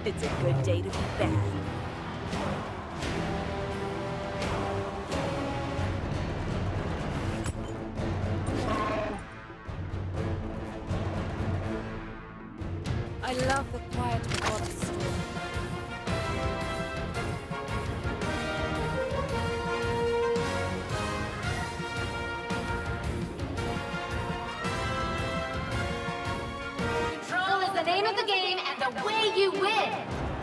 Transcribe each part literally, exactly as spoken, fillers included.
It's a good day to be bad. I love the quiet before the storm. Control is the name of the game and the way you win!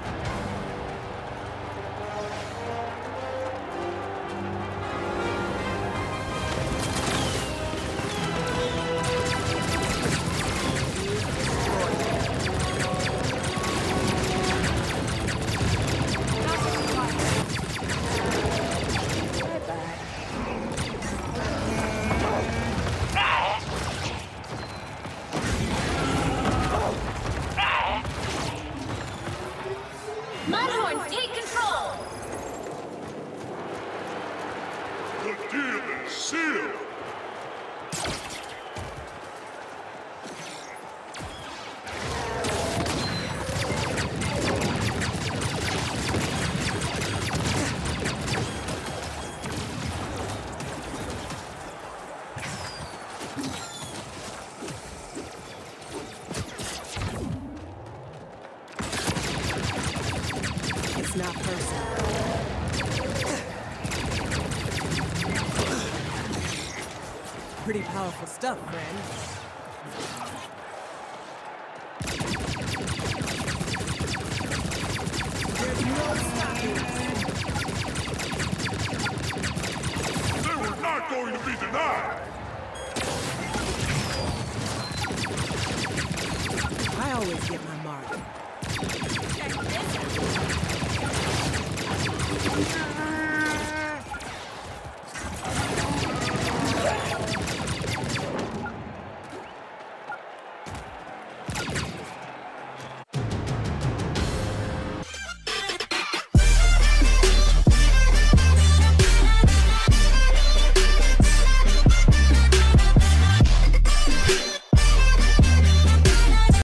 Mudhorns, take control! The deal is sealed! It's not personal. Pretty powerful stuff, friend. There's no stopping us. They were not going to be denied!